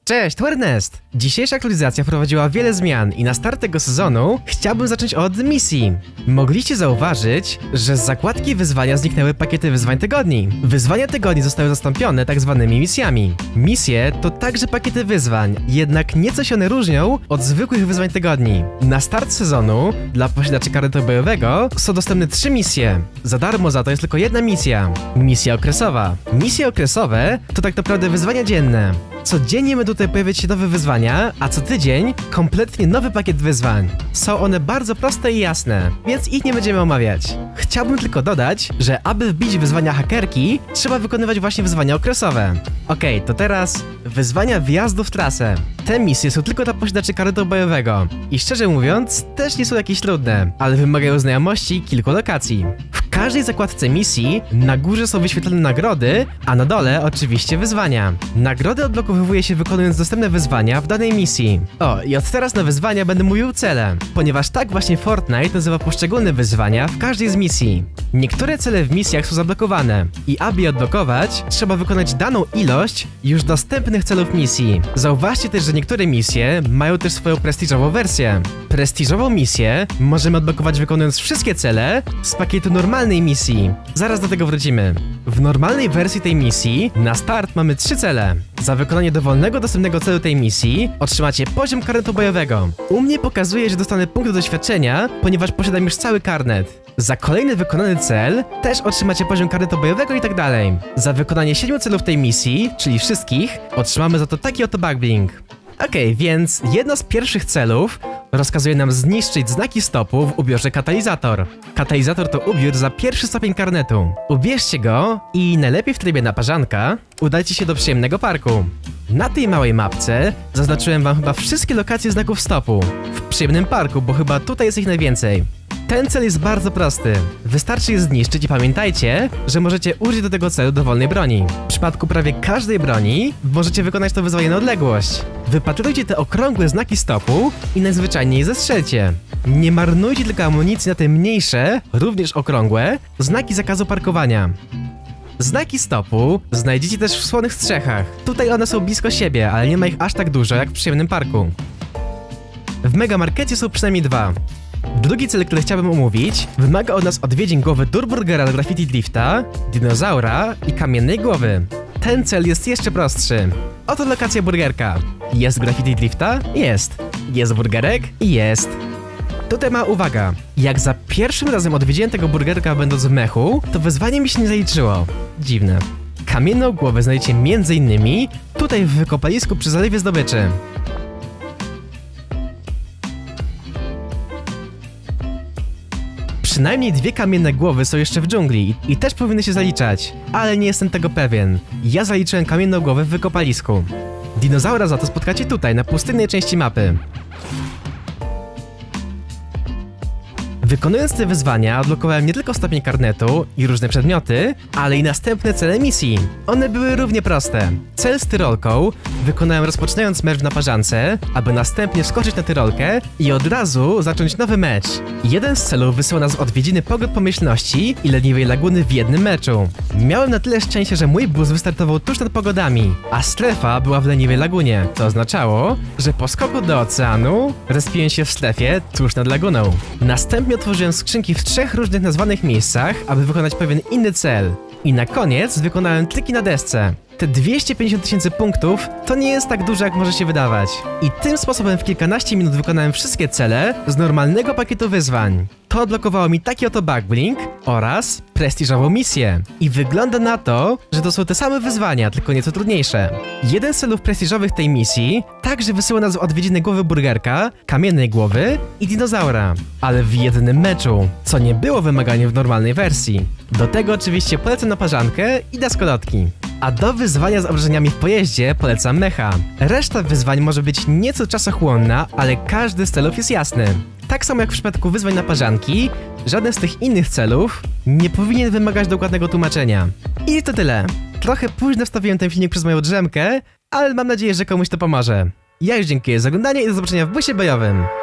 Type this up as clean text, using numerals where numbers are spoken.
Cześć, to Ernest! Dzisiejsza aktualizacja wprowadziła wiele zmian i na start tego sezonu chciałbym zacząć od misji. Mogliście zauważyć, że z zakładki wyzwania zniknęły pakiety wyzwań tygodni. Wyzwania tygodni zostały zastąpione tak zwanymi misjami. Misje to także pakiety wyzwań, jednak nieco się one różnią od zwykłych wyzwań tygodni. Na start sezonu dla posiadaczy karnetu bojowego są dostępne 3 misje. Za darmo za to jest tylko jedna misja. Misja okresowa. Misje okresowe to tak naprawdę wyzwania dzienne. Codziennie będą tutaj pojawiać się nowe wyzwania, a co tydzień kompletnie nowy pakiet wyzwań. Są one bardzo proste i jasne, więc ich nie będziemy omawiać. Chciałbym tylko dodać, że aby wbić wyzwania hakerki, trzeba wykonywać właśnie wyzwania okresowe. Okej, to teraz wyzwania wjazdu w trasę. Te misje są tylko dla posiadaczy karnetu bojowego i szczerze mówiąc też nie są jakieś trudne, ale wymagają znajomości kilku lokacji. W każdej zakładce misji na górze są wyświetlone nagrody, a na dole oczywiście wyzwania. Nagrody odblokowuje się wykonując dostępne wyzwania w danej misji. O, i od teraz na wyzwania będę mówił cele, ponieważ tak właśnie Fortnite nazywa poszczególne wyzwania w każdej z misji. Niektóre cele w misjach są zablokowane i aby je odblokować, trzeba wykonać daną ilość już dostępnych celów misji. Zauważcie też, że niektóre misje mają też swoją prestiżową wersję. Prestiżową misję możemy odblokować wykonując wszystkie cele z pakietu normalnej misji. Zaraz do tego wrócimy. W normalnej wersji tej misji na start mamy 3 cele. Za wykonanie dowolnego dostępnego celu tej misji otrzymacie poziom karnetu bojowego. U mnie pokazuje, że dostanę punkty doświadczenia, ponieważ posiadam już cały karnet. Za kolejny wykonany cel też otrzymacie poziom karnetu bojowego i tak dalej. Za wykonanie 7 celów tej misji, czyli wszystkich, otrzymamy za to taki oto backbling. Okej, więc jedno z pierwszych celów rozkazuje nam zniszczyć znaki stopu w ubiorze katalizator. Katalizator to ubiór za 1. stopień karnetu. Ubierzcie go i najlepiej w trybie naparzanka udajcie się do przyjemnego parku. Na tej małej mapce zaznaczyłem wam chyba wszystkie lokacje znaków stopu w przyjemnym parku, bo chyba tutaj jest ich najwięcej. Ten cel jest bardzo prosty. Wystarczy je zniszczyć i pamiętajcie, że możecie użyć do tego celu dowolnej broni. W przypadku prawie każdej broni możecie wykonać to wyzwanie na odległość. Wypatrujcie te okrągłe znaki stopu i najzwyczajniej je zestrzelcie. Nie marnujcie tylko amunicji na te mniejsze, również okrągłe, znaki zakazu parkowania. Znaki stopu znajdziecie też w słonych strzechach. Tutaj one są blisko siebie, ale nie ma ich aż tak dużo jak w przyjemnym parku. W megamarkecie są przynajmniej 2. Drugi cel, który chciałbym omówić, wymaga od nas odwiedzin głowy Durburgera do Graffiti Drifta, dinozaura i kamiennej głowy. Ten cel jest jeszcze prostszy. Oto lokacja burgerka. Jest Graffiti Drifta? Jest. Jest burgerek? Jest. Tutaj ma uwaga. Jak za pierwszym razem odwiedziłem tego burgerka będąc w mechu, to wyzwanie mi się nie zaliczyło. Dziwne. Kamienną głowę znajdziecie m.in. tutaj w wykopalisku przy zalewie zdobyczy. Przynajmniej 2 kamienne głowy są jeszcze w dżungli i też powinny się zaliczać, ale nie jestem tego pewien. Ja zaliczyłem kamienną głowę w wykopalisku. Dinozaura za to spotkacie tutaj, na pustynnej części mapy. Wykonując te wyzwania odblokowałem nie tylko stopień karnetu i różne przedmioty, ale i następne cele misji. One były równie proste. Cel z tyrolką wykonałem rozpoczynając mecz w naparzance, aby następnie wskoczyć na tyrolkę i od razu zacząć nowy mecz. Jeden z celów wysłał nas w odwiedziny Pogród Pomyślności i Leniwej Laguny w jednym meczu. Miałem na tyle szczęścia, że mój bus wystartował tuż nad pogodami, a strefa była w Leniwej Lagunie. To oznaczało, że po skoku do oceanu respiłem się w strefie tuż nad laguną. Następnie otworzyłem skrzynki w 3 różnych nazwanych miejscach, aby wykonać pewien inny cel. I na koniec wykonałem triki na desce. Te 250 000 punktów to nie jest tak dużo, jak może się wydawać. I tym sposobem w kilkanaście minut wykonałem wszystkie cele z normalnego pakietu wyzwań. To odblokowało mi taki oto backblink oraz prestiżową misję. I wygląda na to, że to są te same wyzwania, tylko nieco trudniejsze. Jeden z celów prestiżowych tej misji także wysyła nas w odwiedziny głowy burgerka, kamiennej głowy i dinozaura. Ale w jednym meczu, co nie było wymaganiem w normalnej wersji. Do tego oczywiście polecam naparzankę i deskolotki. A do wyzwania z obrażeniami w pojeździe polecam mecha. Reszta wyzwań może być nieco czasochłonna, ale każdy z celów jest jasny. Tak samo jak w przypadku wyzwań naparzanki, żaden z tych innych celów nie powinien wymagać dokładnego tłumaczenia. I to tyle. Trochę późno wstawiłem ten filmik przez moją drzemkę, ale mam nadzieję, że komuś to pomoże. Ja już dziękuję za oglądanie i do zobaczenia w busie bojowym.